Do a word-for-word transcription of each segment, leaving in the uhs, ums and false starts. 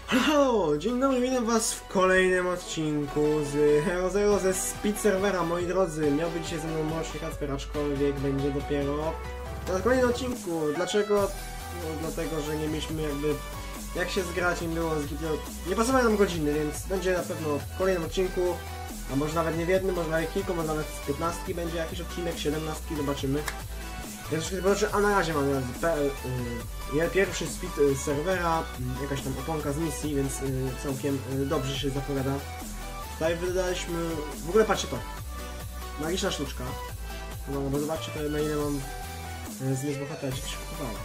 Halo, dzień dobry, witam was w kolejnym odcinku z Hero Zero ze Speed Servera, moi drodzy. Miał być dzisiaj ze mną Mroczny Kacper, aczkolwiek będzie dopiero na kolejnym odcinku. Dlaczego? No dlatego, że nie mieliśmy jakby jak się zgrać, nie było zbytnio, nie pasowały nam godziny, więc będzie na pewno w kolejnym odcinku, a może nawet nie w jednym, może nawet kilku, może nawet z piętnastki będzie jakiś odcinek, siedemnastki, zobaczymy. Więc zobaczę, a na razie mamy y, pierwszy speed y, serwera, y, jakaś tam oponka z misji, więc y, całkiem y, dobrze się zapowiada. Tutaj wydaliśmy, w ogóle patrzcie to, magiczna sztuczka, no bo zobaczcie to, na ile mam y, z niej bohatera, gdzie to się kupowało.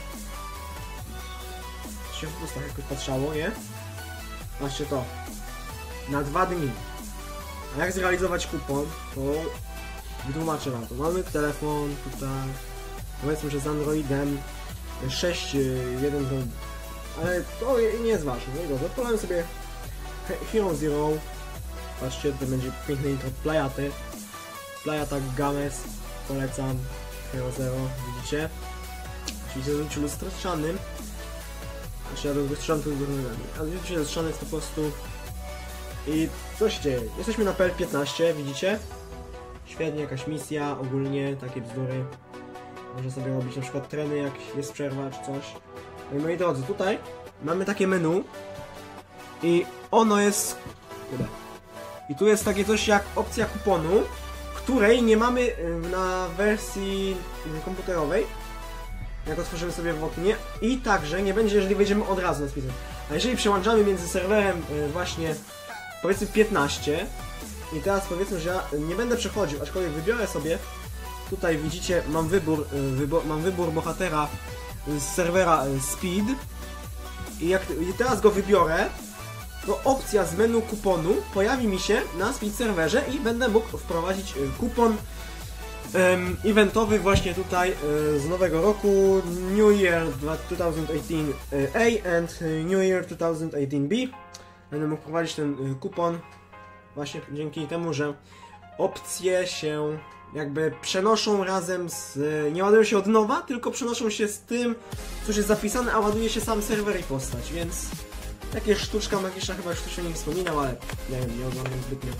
Się w pustach jakoś patrzało, nie? Patrzcie to, na dwa dni. A jak zrealizować kupon, to wytłumaczę wam to. Mamy telefon tutaj, powiedzmy, że z Androidem sześć jeden, ale to nie jest ważne. No i dobrze, odpalamy sobie Hero Zero. Patrzcie, to będzie piękny intro Playaty. Playata Games, polecam. Hero Zero, widzicie? Oczywiście z uczu lustrzanym. Znaczy ja do lustrzany to ale widzicie, lustrzany jest po prostu. I co się dzieje? Jesteśmy na P L piętnaście, widzicie? Świetnie, jakaś misja, ogólnie takie bzdury. Można sobie robić na przykład treny, jak jest przerwa czy coś. No i moi drodzy, tutaj mamy takie menu i ono jest... I tu jest takie coś jak opcja kuponu, której nie mamy na wersji komputerowej, jak otworzymy sobie w oknie, i także nie będzie, jeżeli wejdziemy od razu na spisem. A jeżeli przełączamy między serwerem właśnie, powiedzmy piętnaście, i teraz powiedzmy, że ja nie będę przechodził, aczkolwiek wybiorę sobie, tutaj widzicie, mam wybór, wybor, mam wybór bohatera z serwera Speed, i jak i teraz go wybiorę, to opcja z menu kuponu pojawi mi się na Speed serwerze i będę mógł wprowadzić kupon um, eventowy właśnie tutaj z nowego roku, New Year dwa tysiące osiemnaście A and New Year dwa tysiące osiemnaście B. Będę mógł wprowadzić ten kupon właśnie dzięki temu, że opcje się jakby przenoszą razem z... nie ładują się od nowa, tylko przenoszą się z tym, co już jest zapisane, a ładuje się sam serwer i postać, więc takie sztuczka magiczna, chyba już wcześniej nie wspominał, ale nie wiem, nie oglądam zbytnio.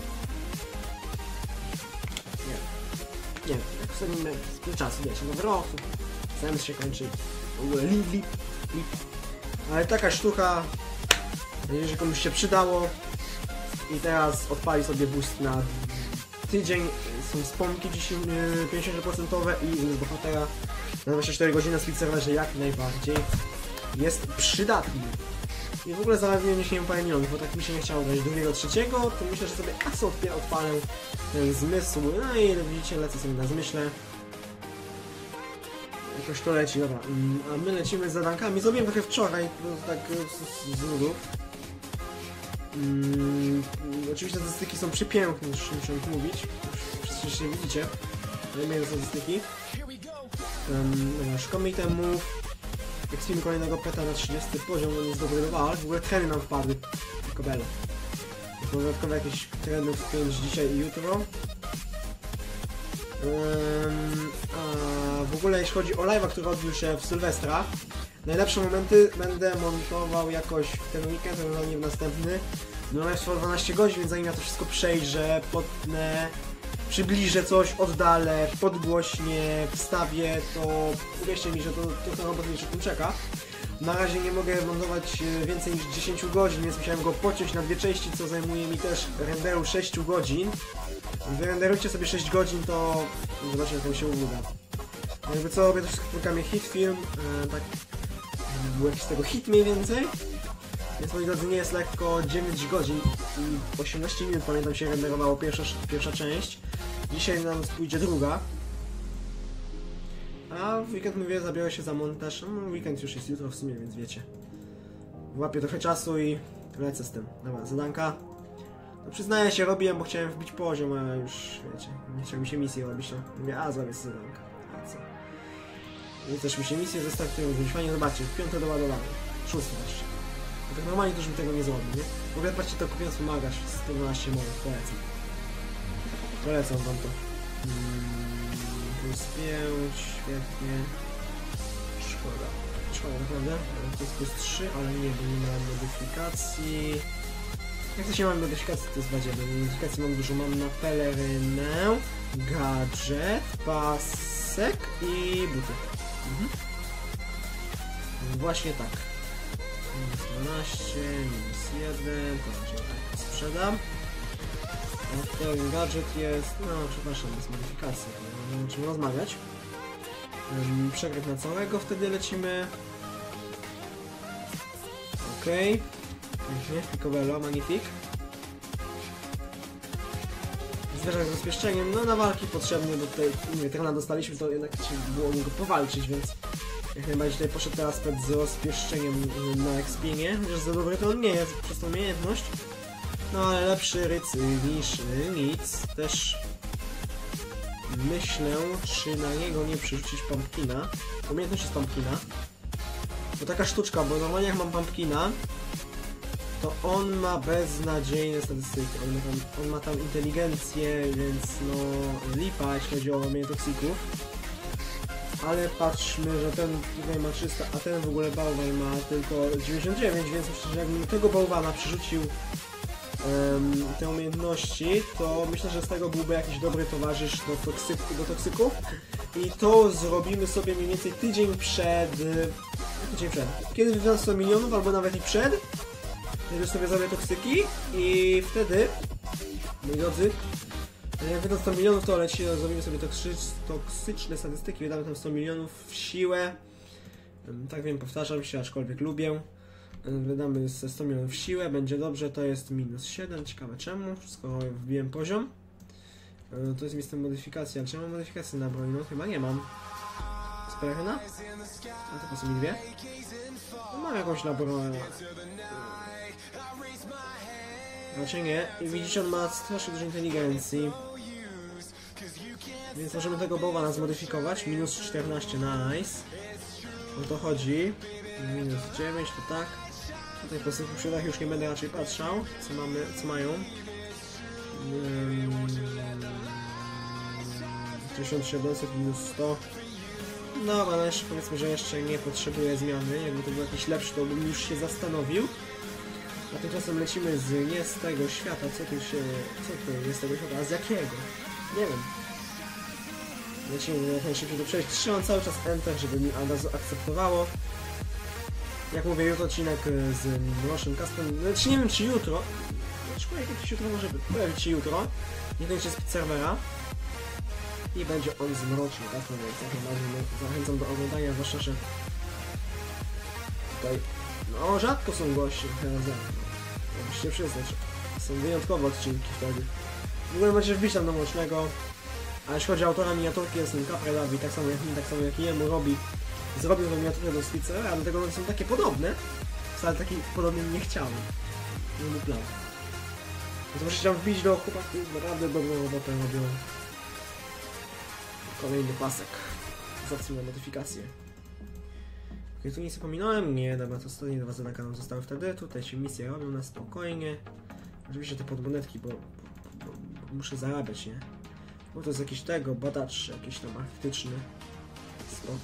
Nie nie wiem, jak wspomnimy z czasu, wiecie, nowy rok, Sems się kończy, w ogóle lip, lip, lip. Ale taka sztuka, jeżeli komuś się przydało i teraz odpali sobie boost na tydzień, są sponki pięćdziesiąt procent i z bohatera na dwadzieścia cztery godziny na Speed serwerze jak najbardziej jest przydatny. I w ogóle zależnie się nie parę milionów, bo tak mi się nie chciało grać drugiego, trzeciego, to myślę, że sobie a co odpalę ten zmysł, no i widzicie, lecę sobie na zmyśle. Jakoś to leci, dobra, a my lecimy z zadankami, zrobiłem trochę wczoraj, tak z, z nudów. Hmm, oczywiście statystyki są przepiękne, już muszę mówić, wszyscy widzicie, ale statystyki. Um, dobra, szukamy itemów, ekspimy kolejnego peta na trzydziesty poziom, on jest dobry do walk, w ogóle treny nam wpadły, tylko bele. Dodatkowe jakieś treny w pięć dzisiaj i jutro. Um, a w ogóle jeśli chodzi o live'a, który odbył się w Sylwestra, najlepsze momenty będę montował jakoś w ten weekend, a nie w następny. No live trwa dwanaście godzin, więc zanim ja to wszystko przejrzę, potnę, przybliżę coś, oddalę, podgłośnie, wstawię, to uwierzcie mi, że to, to, to robot jeszcze tym czeka. Na razie nie mogę montować więcej niż dziesięć godzin, więc musiałem go pociąć na dwie części, co zajmuje mi też renderu sześć godzin. Wyrenderujcie sobie sześć godzin, to zobaczymy, jak to się uda. Jakby co, robię to wszystko w programie Hitfilm, e, tak był jakiś z tego hit mniej więcej. Więc moi drodzy, nie jest lekko, dziewięć godzin i osiemnaście minut, pamiętam, się renderowało pierwsza, pierwsza część. Dzisiaj nam pójdzie druga. A w weekend, mówię, zabiorę się za montaż. No, weekend już jest jutro w sumie, więc wiecie. Łapię trochę czasu i lecę z tym. Dobra, zadanka. No przyznaję się, robiłem, bo chciałem wbić poziom, a już, wiecie, nie chciał mi się misję robić, no. Mówię, a zrobię sobie zadanka. A co? I też mi się misję zostawiają, więc fajnie, zobaczcie, piąte doładowanie. Szóste jeszcze. No tak normalnie to już bym tego nie zrobił, nie? W ogóle patrzcie, to kupiłem wspomagasz sto dwanaście monet, polecam. Polecam wam to. Hmm, plus pięć, świetnie. Szkoda. Szkoda naprawdę, to jest plus trzy, ale nie, bo nie ma modyfikacji. Jak to się mam modyfikacji, to jest dwa dziewięć. Modyfikacji mam dużo, mam na pelerynę, gadżet, pasek i buty. Mhm. Właśnie tak. Minus dwanaście, minus jeden, to właśnie tak sprzedam. A ten gadżet jest, no przepraszam, jest modyfikacja, nie mamy o czym rozmawiać. Um, przegryw na całego, wtedy lecimy. Okej. Okay. Pięknie, Picobello, Magnifique. Zwierzak z rozpieszczeniem, no na walki potrzebny, bo tutaj, mówię, trena dostaliśmy, to jednak trzeba było niego powalczyć, więc jak najbardziej tutaj poszedł teraz pet z rozpieszczeniem na expienie, chociaż za dobry to on nie jest przez tą umiejętność. No ale lepszy rycy niż nic, też myślę, czy na niego nie przerzucić pumpkina. Umiejętność jest pumpkina. To taka sztuczka, bo normalnie jak mam pumpkina, to on ma beznadziejne statystyki. On ma tam, on ma tam inteligencję, więc no lipa, jeśli chodzi o umiejętność toksików. Ale patrzmy, że ten tutaj ma trzysta, a ten w ogóle bałwan ma tylko dziewięćdziesiąt dziewięć, więc myślę, że jakbym tego bałwana przerzucił um, te umiejętności, to myślę, że z tego byłby jakiś dobry towarzysz do, toksyk, do toksyków. I to zrobimy sobie mniej więcej tydzień przed... Tydzień przed. Kiedy wydam sto milionów, albo nawet i przed. Kiedy sobie zrobię toksyki i wtedy, moi drodzy, jak wydam sto milionów, to leci, zrobimy sobie toksycz, toksyczne statystyki, wydamy tam sto milionów w siłę. Tak wiem, powtarzam się, aczkolwiek lubię. Wydamy sto milionów w siłę, będzie dobrze, to jest minus siedem, ciekawe czemu, skoro wbiłem poziom. To jest miejsce modyfikacji, ale czy mam modyfikację na broń? No chyba nie mam. Speleryna? A to po co mi dwie? No, mam jakąś na broń. Raczej nie. I widzicie, on ma strasznie dużo inteligencji. Więc możemy tego bałwana zmodyfikować. Minus czternaście, nice. O to chodzi. Minus dziewięć, to tak. Tutaj po tych uprzedach już nie będę raczej patrzał, co mamy, co mają. Hmm. tysiąc siedemset minus sto. No, ale jeszcze powiedzmy, że jeszcze nie potrzebuje zmiany. Jakby to był jakiś lepszy, to bym już się zastanowił. A tymczasem lecimy z nie z tego świata. Co tu się... Co to jest z tego świata? A z jakiego? Nie wiem. Lecimy jak najszybciej to przejść. Trzymam cały czas Enter, żeby mi od razu akceptowało. Jak mówię, jutro odcinek z Mrocznym Kaspem. Znaczy nie wiem, czy jutro. Znaczy, jakiś jutro może być. Pojawi się jutro. Nie wiem, czy z serwera. I będzie on zmroczny, tak? No więc jak najbardziej zachęcam do oglądania, zwłaszcza, że tutaj no rzadko są goście teraz, no, musicie przyznać, są wyjątkowe odcinki wtedy. W ogóle możecie wbić tam do Mrocznego, a jeśli chodzi o autora miniaturki, jest nim Capre Davi, tak samo jak mi, tak samo jak i jemu robi. Zrobił tę miniaturkę do Spicera, a dlatego one są takie podobne, wcale taki podobnie nie chciałem. Nie mój plan. Więc możecie tam wbić do chłopaków, naprawdę dobrą robotę robią. Kolejny pasek z opcją na modyfikację. Ok, tu nic nie pominąłem? Nie, dobra, to ostatnie dwa zadania nam zostały wtedy. Tutaj się misje robią na spokojnie. Oczywiście te podmonetki, bo, bo, bo, bo muszę zarabiać, nie? Bo to jest jakiś tego, badacz jakiś tam artystyczny. Spoko.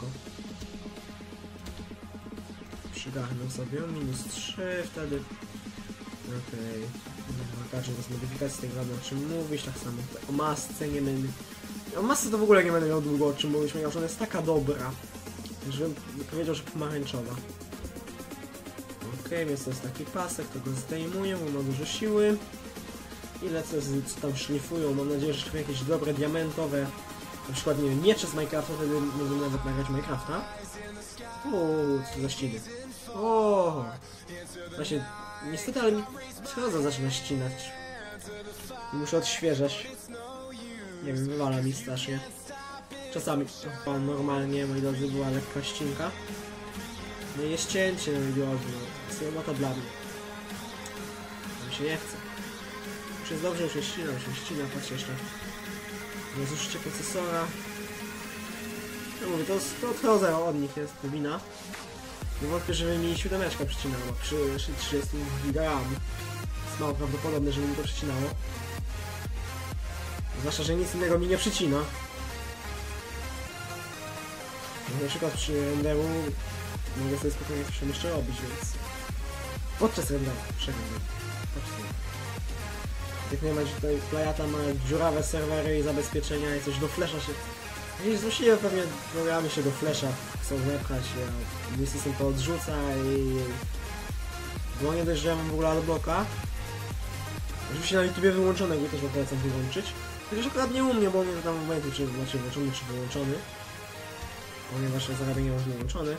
Przygarnę sobie, minus trzy wtedy. Okej. Okay. Gadżet z modyfikacji tego, o czym mówić, tak samo o masce nie będę. O masce to w ogóle nie będę miał długo o czym mówić, ponieważ ona jest taka dobra, że bym powiedział, że pomarańczowa. Okej, więc to jest taki pasek, to go zdejmuję, bo ma dużo siły. I lecę z co tam szlifują, mam nadzieję, że szlifują jakieś dobre, diamentowe, na przykład, nie wiem, miecze z Minecrafta, wtedy możemy nawet nagrać Minecrafta. Uuu, co za ściny. O, właśnie, niestety, ale mi schrodza zaczyna ścinać. I muszę odświeżać. Nie wiem, wywala mi strasznie. Czasami to normalnie, moi drodzy, była lekka ścinka. No i jest cięcie, moi drodzy, no. Słomota dla mnie. Mi się nie chce. Już jest dobrze, już jest ścina, już jest ścina, patrzcie jeszcze. Nie zużycie procesora. No mówię, to, to odchodzę od nich, jest to wina. Nie wątpię, żeby mi siódemeczka przycinała przy trzydziestu gigabajtach. Jest mało prawdopodobne, żeby mi to przycinało. Zwłaszcza, że nic innego mi nie przycina. Na przykład przy renderu mogę sobie spokojnie coś tam jeszcze robić, więc... Podczas renderu, przeglądam. Podczas renderu. Jak nie ma, że tutaj Playata ma dziurawe serwery i zabezpieczenia i coś do Flasha się... Gdzieś złośliwe pewnie programy się do Flasha chcą wepchać, a mój system to odrzuca i... Bo nie dość, że ja mam w ogóle adblocka. Oczywiście na YouTubie wyłączonego też polecam wyłączyć. Chociaż akurat nie u mnie, bo nie tam w momentu czy znaczy włączony czy wyłączony. Ponieważ zarabianie mam wyłączony.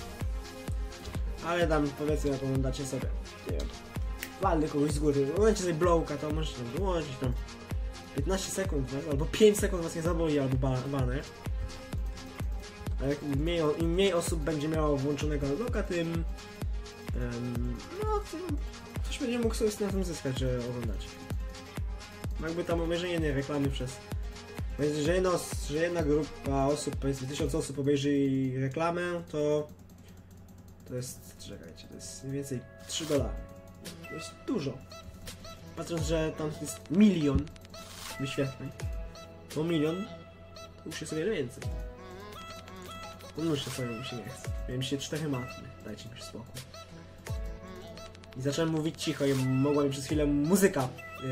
Ale tam powiedzmy jak oglądacie sobie, nie wiem, walny kogoś z góry, oglądacie sobie blowka, to możecie tam wyłączyć tam piętnaście sekund was, albo pięć sekund was nie zaboli, albo ba banner. A jak mniej, im mniej osób będzie miało włączonego blowka, tym um, no, tym ktoś będzie mógł sobie na tym zyskać, że oglądacie. Jakby tam obejrzenie jednej reklamy przez... Że jedna, że jedna grupa osób, powiedzmy tysiąc osób obejrzy reklamę, to... To jest... czekajcie, to jest mniej więcej trzy dolary. To jest dużo. Patrząc, że tam jest milion wyświetleń, bo milion to już jest o wiele więcej. Pomnóżcie sobie, bo mi się nie chce. Miałem się cztery matmy, dajcie mi spokój. I zacząłem mówić cicho i mogła mi przez chwilę muzyka...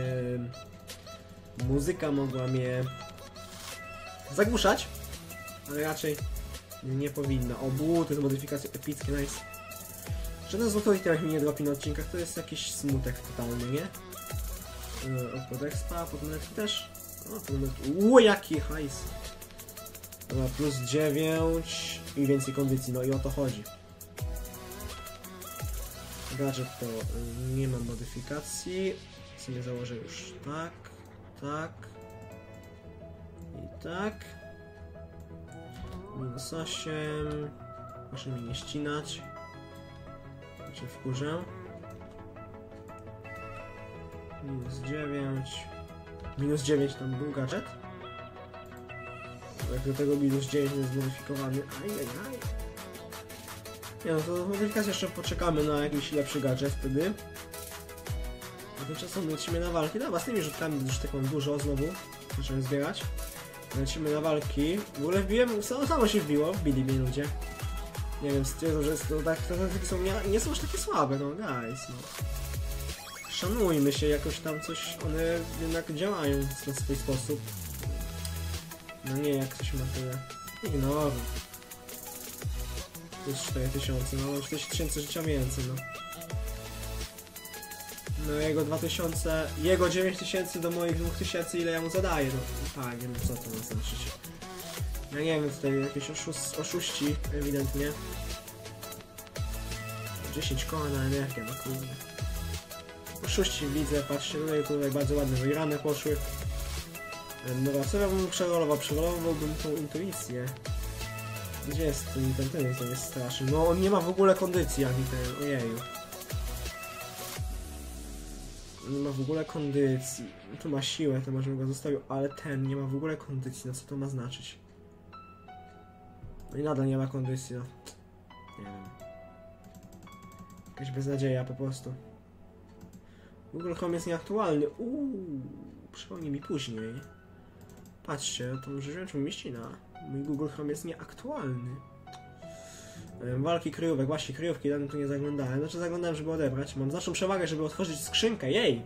Yy, muzyka mogła mnie zagłuszać, ale raczej nie powinna. O, bu, to jest modyfikacja epickie, nice. Żaden złoty item mi nie dropi na odcinkach, to jest jakiś smutek totalny, nie? Yy, od expa, podnetki też. O, podnetki. Uuu, jaki hajs! Dobra, plus dziewięć i więcej kondycji, no i o to chodzi. Gadżet to yy, nie mam modyfikacji. Sobie założę już tak, tak i tak. Minus osiem. Proszę mnie nie ścinać. Znaczy wkurzę. Minus dziewięć. Minus dziewięć tam był gadżet. Jak do tego minus dziewięć jest zmodyfikowany. Ajajaj. Nie no, to modyfikację jeszcze poczekamy na jakiś lepszy gadżet wtedy. A tymczasem lecimy na walki. Dobra, z tymi rzutkami już tak mam dużo znowu. Zacząłem zbierać. Lecimy na walki. W ogóle wbiłem, samo, samo się wbiło, wbili mnie ludzie. Nie wiem, stwierdzą, że to, tak, te takie są, nie, nie są już takie słabe, no guys, no. Szanujmy się, jakoś tam coś, one jednak działają na swój sposób. No nie, jak ktoś ma tyle. Ignoruj. To jest cztery tysiące, no cztery tysiące życia więcej, no. No jego dwa tysiące, jego dziewięć tysięcy do moich dwa tysięcy, ile ja mu zadaję, no tak, wiem co to ma znaczyć. Ja nie wiem, tutaj jakieś oszust, oszuści ewidentnie. dziesięć koła na energię, no kurde. Oszuści widzę, patrzcie, tutaj, tutaj bardzo ładne wygrane poszły. Dobra, co ja bym przerolował? Przerolowałbym tą intuicję. Gdzie jest ten, ten, ten, ten jest straszny? No on nie ma w ogóle kondycji, ani ten, ojeju. Nie ma w ogóle kondycji. Tu ma siłę, to może bym go zostawił, ale ten nie ma w ogóle kondycji. No co to ma znaczyć? No i nadal nie ma kondycji, no. Nie wiem. Jakaś beznadzieja po prostu. Google Chrome jest nieaktualny. Uuu, przypomnij mi później. Patrzcie, to może wziąć mi mieścina. Mój Google Chrome jest nieaktualny. Walki kryjówek, właśnie kryjówki, dawno tu nie zaglądałem. Znaczy zaglądałem, żeby odebrać. Mam znaczną przewagę, żeby otworzyć skrzynkę, jej!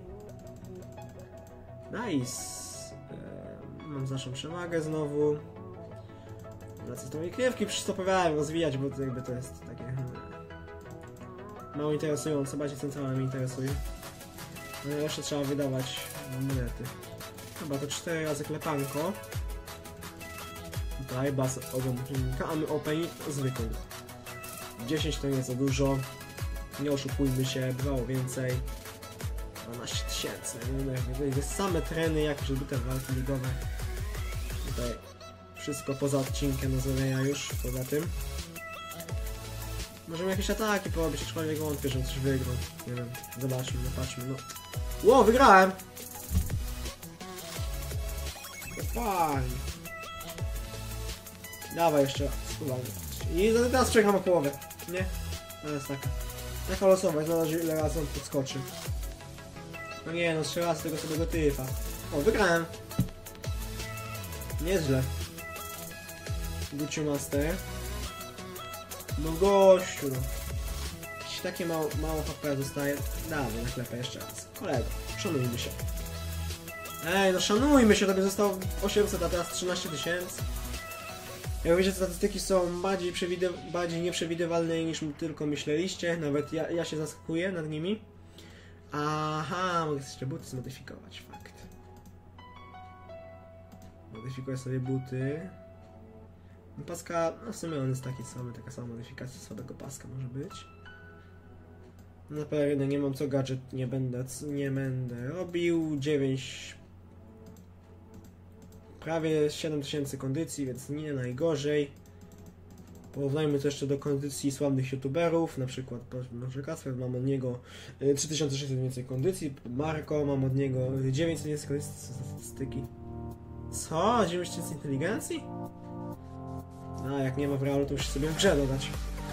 Nice! Eee, mam znaczną przewagę znowu. Wracam do mojej kryjówki, przystopowałem rozwijać, bo to jakby to jest takie... Hmm, mało interesujące, bardziej centralne mnie interesuje. No i jeszcze trzeba wydawać monety. Chyba to cztery razy klepanko. Tutaj bas ogólnika, a my opening zwykły. dziesięć to nie za dużo. Nie oszukujmy się, bywało więcej. dwanaście tysięcy. To jest same treny, jakieś odbyte walki ligowe. Tutaj wszystko poza odcinkiem do zrobienia już, poza tym. Możemy jakieś ataki porobić, aczkolwiek wątpię, że coś wygrał. Nie wiem, zobaczmy, zobaczmy, no. Ło, wygrałem! Fajnie. Dawaj jeszcze raz, spróbujmy. I teraz czekam o połowę, nie? To jest taka. Taka losowa, zależy ile razy on podskoczy. No nie no, trzy razy tego sobie typa. O, wygrałem! Nieźle. Gucci Master. No gościu, no. Jakieś takie mało, mało H P zostaje. Dawaj, naklepę jeszcze raz. Kolego, szanujmy się. Ej, no szanujmy się, to by zostało osiemset, a teraz trzynaście tysięcy. Jak wiecie, statystyki są bardziej, bardziej nieprzewidywalne niż tylko myśleliście. Nawet ja, ja się zaskakuję nad nimi. Aha, mogę jeszcze buty zmodyfikować, fakt. Modyfikuję sobie buty. Paska, no w sumie on jest taki samy, taka sama modyfikacja słabego paska może być. Na pewno nie mam co gadżet, nie będę, nie będę robił. dziewięć... Prawie siedem tysięcy kondycji, więc nie najgorzej. Porównajmy to jeszcze do kondycji sławnych youtuberów, na przykład może Kacper, mam od niego trzy tysiące sześćset więcej kondycji, Marko, mam od niego dziewięćset więcej kondycji, statystyki. Co? dziewięć tysięcy inteligencji? A jak nie ma w realu, to muszę sobie w grze dodać.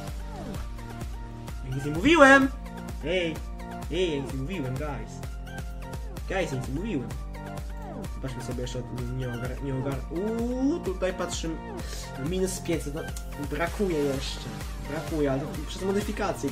Ja nic nie mówiłem! Ej! Ej, ja nic nie mówiłem, guys! Guys, ja nic nie mówiłem. Zobaczmy sobie jeszcze, nie ogar... nie ogar... Uuu, tutaj patrzymy... Minus pięćset, no brakuje jeszcze. Brakuje, ale to przez modyfikację.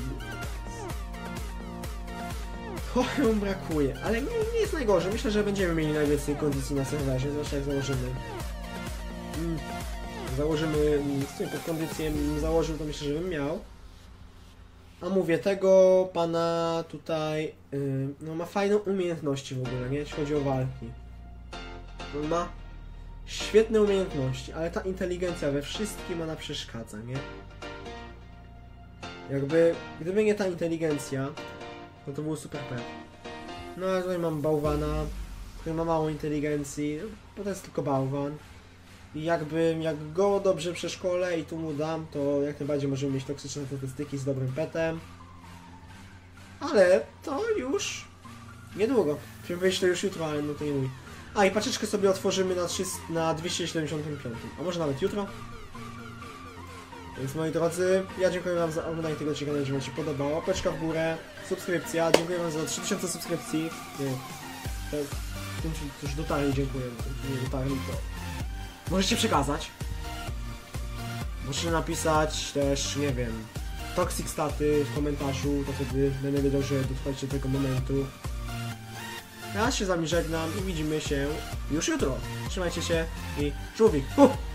Trochę brakuje, ale nie, nie jest najgorzej. Myślę, że będziemy mieli najwięcej kondycji na serwerze, zwłaszcza jak założymy... Mm. Założymy... Stój pod kondycję założył, to myślę, że bym miał. A mówię, tego pana tutaj... Yy, no ma fajne umiejętności w ogóle, nie? Jeśli chodzi o walki. On ma świetne umiejętności, ale ta inteligencja we wszystkim ona przeszkadza, nie? Jakby, gdyby nie ta inteligencja, no to był super pet. No a tutaj mam bałwana, który ma mało inteligencji, bo to jest tylko bałwan. I jakbym, jak go dobrze przeszkolę i tu mu dam, to jak najbardziej możemy mieć toksyczne statystyki z dobrym petem. Ale to już niedługo. Chciałem wyjść to już jutro, ale no to nie mój. A i paczeczkę sobie otworzymy na, na dwieście siedemdziesiąt pięć. A może nawet jutro? Więc moi drodzy, ja dziękuję wam za oglądanie tego odcinka, jeżeli wam się podobało. Łapeczka w górę, subskrypcja, dziękuję wam za trzy tysiące subskrypcji. Nie, to, tym już dotarli, dziękuję. Nie dotarli, to możecie przekazać. Możecie napisać też, nie wiem, toxic staty w komentarzu, to wtedy będę wiedział, że dotrwaliście do tego momentu. Ja się z wami żegnam i widzimy się już jutro. Trzymajcie się i żółwik! Uh!